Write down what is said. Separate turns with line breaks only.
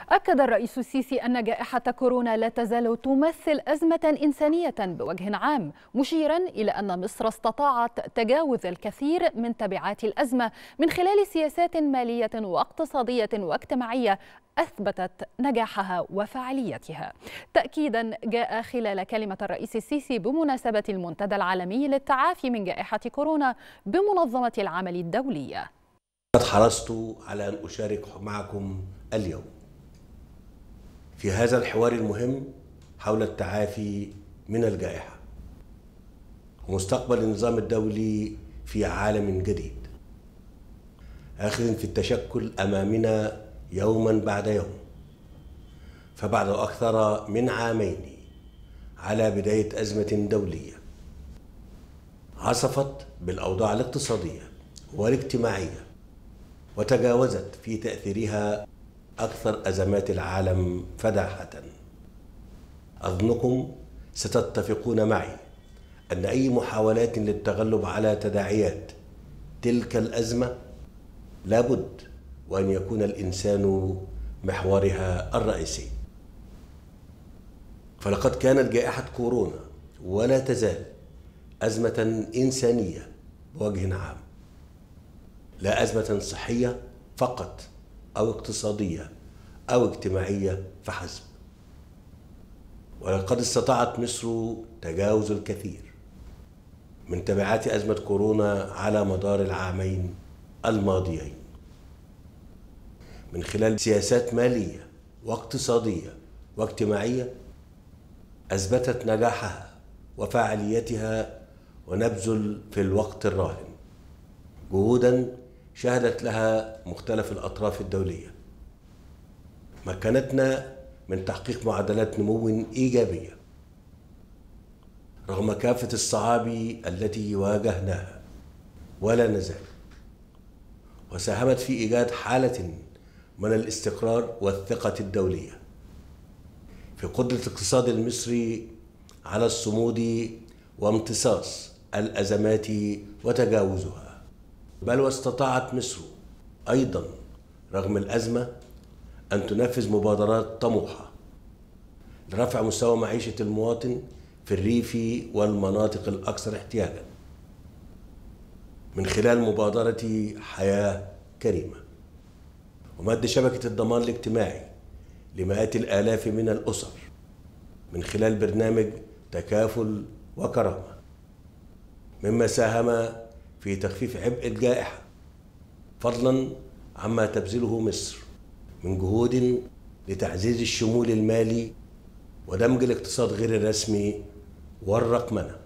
أكد الرئيس السيسي أن جائحة كورونا لا تزال تمثل أزمة إنسانية بوجه عام، مشيرا إلى أن مصر استطاعت تجاوز الكثير من تبعات الأزمة من خلال سياسات مالية واقتصادية واجتماعية أثبتت نجاحها وفعاليتها. تأكيدا جاء خلال كلمة الرئيس السيسي بمناسبة المنتدى العالمي للتعافي من جائحة كورونا بمنظمة العمل الدولية.
قد حرصت على أن أشارك معكم اليوم في هذا الحوار المهم حول التعافي من الجائحة ومستقبل النظام الدولي في عالم جديد آخذ في التشكل أمامنا يوما بعد يوم. فبعد أكثر من عامين على بداية أزمة دولية عصفت بالأوضاع الاقتصادية والاجتماعية وتجاوزت في تأثيرها أكثر أزمات العالم فداحة، أظنكم ستتفقون معي أن أي محاولات للتغلب على تداعيات تلك الأزمة لابد وأن يكون الإنسان محورها الرئيسي. فلقد كانت جائحة كورونا ولا تزال أزمة إنسانية بوجه عام، لا أزمة صحية فقط أو اقتصادية أو اجتماعية فحسب. ولقد استطاعت مصر تجاوز الكثير من تبعات أزمة كورونا على مدار العامين الماضيين من خلال سياسات مالية واقتصادية واجتماعية أثبتت نجاحها وفعاليتها، ونبذل في الوقت الراهن جهودا شهدت لها مختلف الأطراف الدولية مكنتنا من تحقيق معدلات نمو إيجابية رغم كافة الصعاب التي واجهناها ولا نزال، وساهمت في إيجاد حالة من الاستقرار والثقة الدولية في قدرة الاقتصاد المصري على الصمود وامتصاص الأزمات وتجاوزها. بل واستطاعت مصر أيضا رغم الأزمة أن تنفذ مبادرات طموحة لرفع مستوى معيشة المواطن في الريف والمناطق الأكثر احتياجا من خلال مبادرة حياة كريمة ومد شبكة الضمان الاجتماعي لمئات الآلاف من الأسر من خلال برنامج تكافل وكرامة، مما ساهم في تخفيف عبء الجائحة فضلا عما تبذله مصر من جهود لتعزيز الشمول المالي ودمج الاقتصاد غير الرسمي والرقمنة.